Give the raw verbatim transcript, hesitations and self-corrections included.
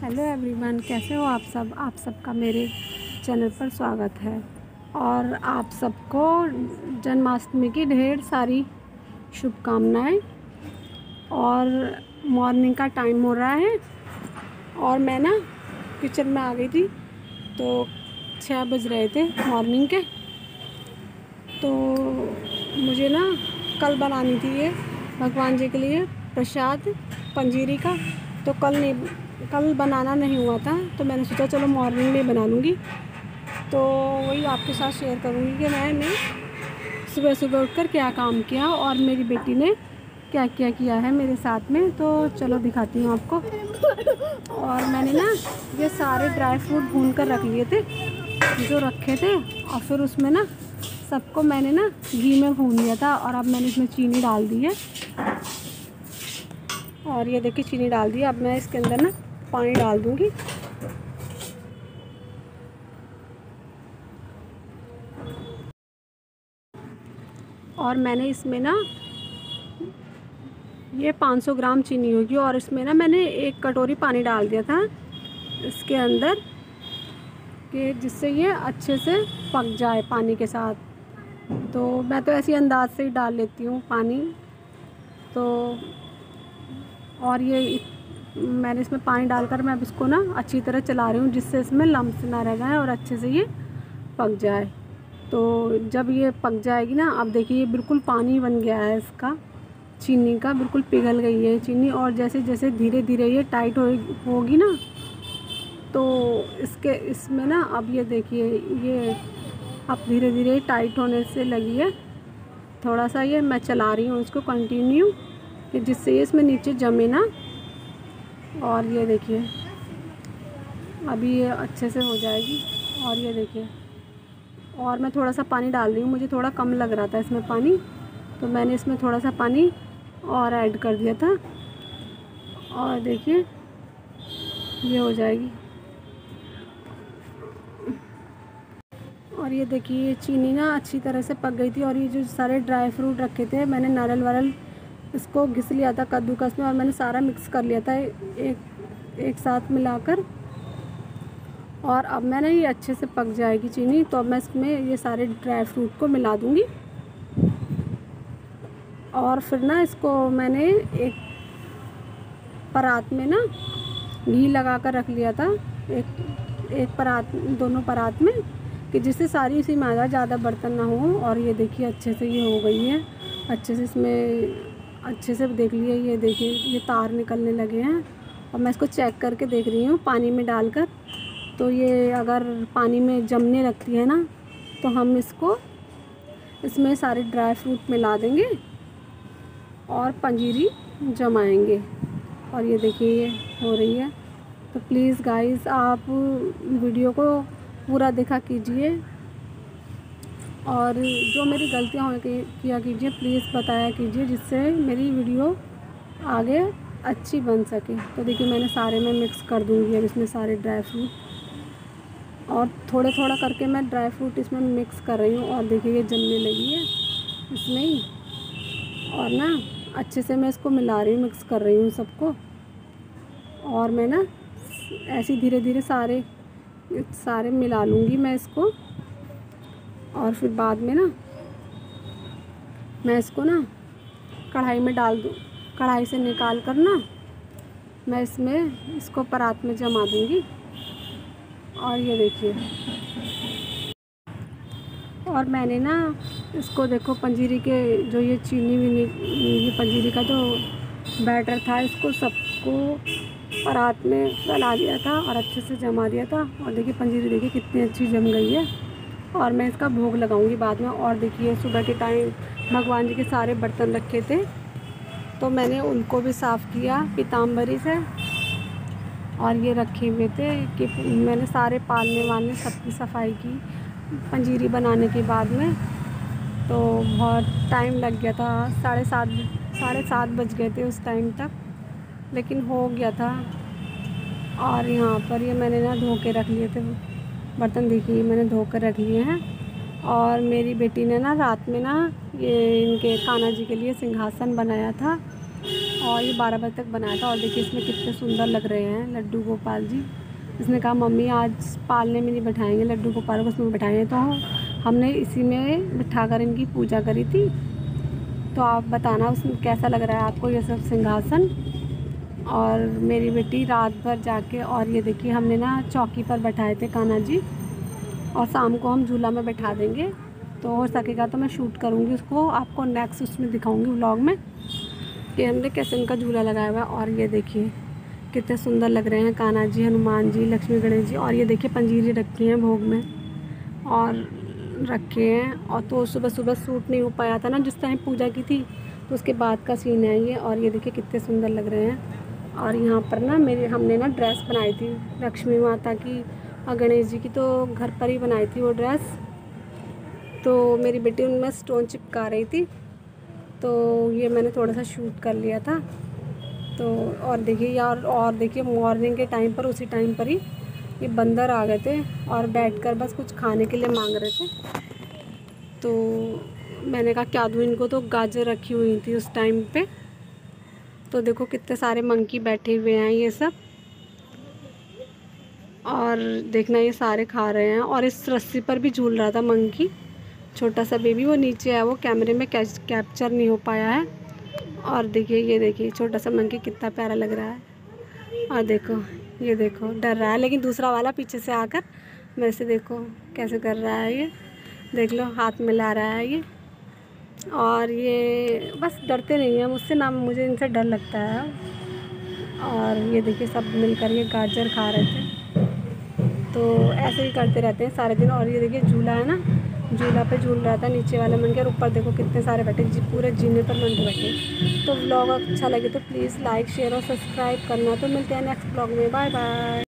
Hello everyone, कैसे हो आप सब। आप सबका मेरे चैनल पर स्वागत है और आप सबको जन्माष्टमी की ढेर सारी शुभकामनाएं। और मॉर्निंग का टाइम हो रहा है और मैं ना किचन में आ गई थी, तो छः बज रहे थे मॉर्निंग के। तो मुझे ना कल बनानी थी ये भगवान जी के लिए प्रसाद पंजीरी का, तो कल नहीं कल बनाना नहीं हुआ था, तो मैंने सोचा चलो मॉर्निंग में बना लूँगी। तो वही आपके साथ शेयर करूँगी कि मैंने सुबह सुबह उठकर क्या काम किया और मेरी बेटी ने क्या क्या किया है मेरे साथ में। तो चलो दिखाती हूँ आपको। और मैंने ना ये सारे ड्राई फ्रूट भून कर रख लिए थे जो रखे थे, और फिर उसमें ना सबको मैंने ना घी में भून लिया था। और अब मैंने इसमें चीनी डाल दी है, और ये देखिए चीनी डाल दी। अब मैं इसके अंदर ना पानी डाल दूँगी। और मैंने इसमें ना ये पाँच सौ ग्राम चीनी होगी, और इसमें ना मैंने एक कटोरी पानी डाल दिया था इसके अंदर, कि जिससे ये अच्छे से पक जाए पानी के साथ। तो मैं तो ऐसी अंदाज से ही डाल लेती हूँ पानी। तो और ये मैंने इसमें पानी डालकर मैं अब इसको ना अच्छी तरह चला रही हूँ, जिससे इसमें लम्स ना रह जाए और अच्छे से ये पक जाए। तो जब ये पक जाएगी ना, अब देखिए ये बिल्कुल पानी बन गया है इसका, चीनी का बिल्कुल पिघल गई है चीनी। और जैसे जैसे धीरे धीरे ये टाइट हो होगी ना, तो इसके इसमें ना अब ये देखिए ये अब धीरे धीरे टाइट होने से लगी है। थोड़ा सा ये मैं चला रही हूँ इसको कंटिन्यू, कि जिससे ये इसमें नीचे जमे ना। और ये देखिए अभी ये अच्छे से हो जाएगी। और ये देखिए, और मैं थोड़ा सा पानी डाल रही हूँ, मुझे थोड़ा कम लग रहा था इसमें पानी, तो मैंने इसमें थोड़ा सा पानी और ऐड कर दिया था। और देखिए ये हो जाएगी। और ये देखिए ये चीनी ना अच्छी तरह से पक गई थी। और ये जो सारे ड्राई फ्रूट रखे थे मैंने नारियल वारियल इसको घिस लिया था कद्दूकस में, और मैंने सारा मिक्स कर लिया था एक एक साथ मिलाकर। और अब मैंने ये अच्छे से पक जाएगी चीनी, तो अब मैं इसमें ये सारे ड्राई फ्रूट को मिला दूँगी। और फिर ना इसको मैंने एक परात में ना घी लगा कर रख लिया था, एक एक परात दोनों परात में, कि जिससे सारी इसी में आ जाए, ज़्यादा बर्तन ना हो। और ये देखिए अच्छे से ये हो गई है, अच्छे से इसमें अच्छे से देख लिए, ये देखिए ये तार निकलने लगे हैं। और मैं इसको चेक करके देख रही हूँ पानी में डालकर। तो ये अगर पानी में जमने लगती है ना, तो हम इसको इसमें सारे ड्राई फ्रूट मिला देंगे और पंजीरी जमाएंगे। और ये देखिए ये हो रही है। तो प्लीज़ गाइस आप वीडियो को पूरा देखा कीजिए, और जो मेरी गलतियाँ हो किया कीजिए, प्लीज़ बताया कीजिए, जिससे मेरी वीडियो आगे अच्छी बन सके। तो देखिए मैंने सारे में मिक्स कर दूँगी अब इसमें सारे ड्राई फ्रूट, और थोड़े थोड़ा करके मैं ड्राई फ्रूट इसमें मिक्स कर रही हूँ। और देखिए ये जमने लगी है इसमें ही, और ना अच्छे से मैं इसको मिला रही हूँ, मिक्स कर रही हूँ सबको। और मैं ना ऐसे धीरे धीरे सारे सारे मिला लूँगी मैं इसको। और फिर बाद में ना मैं इसको ना कढ़ाई में डाल दूँ, कढ़ाई से निकाल कर ना मैं इसमें इसको परात में जमा दूँगी। और ये देखिए, और मैंने ना इसको देखो पंजीरी के जो ये चीनी विनी ये पंजीरी का जो बैटर था, इसको सबको परात में फैला दिया था और अच्छे से जमा दिया था। और देखिए पंजीरी देखिए कितनी अच्छी जम गई है। और मैं इसका भोग लगाऊंगी बाद में। और देखिए सुबह के टाइम भगवान जी के सारे बर्तन रखे थे, तो मैंने उनको भी साफ़ किया पीताम्बरी से। और ये रखे हुए थे कि मैंने सारे पालने वालने सबकी सफाई की पंजीरी बनाने के बाद में। तो बहुत टाइम लग गया था, साढ़े सात साढ़े सात बज गए थे उस टाइम तक, लेकिन हो गया था। और यहाँ पर ये मैंने ना धो के रख लिए थे बर्तन, देखिए मैंने धो कर रख लिए हैं। और मेरी बेटी ने ना रात में ना ये इनके कान्हा जी के लिए सिंहासन बनाया था, और ये बारह बजे तक बनाया था। और देखिए इसमें कितने सुंदर लग रहे हैं लड्डू गोपाल जी। इसने कहा मम्मी आज पालने में नहीं बैठाएंगे लड्डू गोपाल को, उसमें बैठाएंगे। तो हमने इसी में बिठाकर इनकी पूजा करी थी। तो आप बताना उसमें कैसा लग रहा है आपको ये सब सिंहासन। और मेरी बेटी रात भर जाके, और ये देखिए हमने ना चौकी पर बैठाए थे कान्हा जी, और शाम को हम झूला में बैठा देंगे। तो हो सकेगा तो मैं शूट करूँगी उसको, आपको नेक्स्ट उसमें दिखाऊँगी व्लॉग में कि हमने कैसे उनका झूला लगाया हुआ है। और ये देखिए कितने सुंदर लग रहे हैं कान्हा जी, हनुमान जी, लक्ष्मी गणेश जी। और ये देखिए पंजीरी रखी हैं भोग में और रखे हैं। और तो सुबह सुबह शूट नहीं हो पाया था ना जिस टाइम पूजा की थी, तो उसके बाद का सीन है ये। और ये देखिए कितने सुंदर लग रहे हैं। और यहाँ पर ना मेरी हमने ना ड्रेस बनाई थी लक्ष्मी माता की और गणेश जी की, तो घर पर ही बनाई थी वो ड्रेस। तो मेरी बेटी उनमें स्टोन चिपका रही थी, तो ये मैंने थोड़ा सा शूट कर लिया था। तो और देखिए यार, और देखिए मॉर्निंग के टाइम पर, उसी टाइम पर ही ये बंदर आ गए थे और बैठकर बस कुछ खाने के लिए मांग रहे थे। तो मैंने कहा क्या दूँ इनको, तो गाजर रखी हुई थी उस टाइम पे। तो देखो कितने सारे मंकी बैठे हुए हैं ये सब, और देखना ये सारे खा रहे हैं। और इस रस्सी पर भी झूल रहा था मंकी, छोटा सा बेबी, वो नीचे है, वो कैमरे में कैप्चर नहीं हो पाया है। और देखिए ये देखिए छोटा सा मंकी कितना प्यारा लग रहा है। और देखो ये देखो डर रहा है, लेकिन दूसरा वाला पीछे से आकर मेरे से देखो कैसे कर रहा है, ये देख लो हाथ मिला रहा है ये। और ये बस डरते नहीं हैं मुझसे ना, मुझे इनसे डर लगता है। और ये देखिए सब मिलकर ये गाजर खा रहे थे। तो ऐसे ही करते रहते हैं सारे दिन। और ये देखिए झूला है ना, झूला पे झूल रहा था नीचे वाला मंकी, और ऊपर देखो कितने सारे बैठे, जी पूरे जीने पर मंकी बैठे। तो व्लॉग अच्छा लगे तो प्लीज़ लाइक शेयर और सब्सक्राइब करना। तो मिलते हैं नेक्स्ट व्लॉग में, बाय बाय।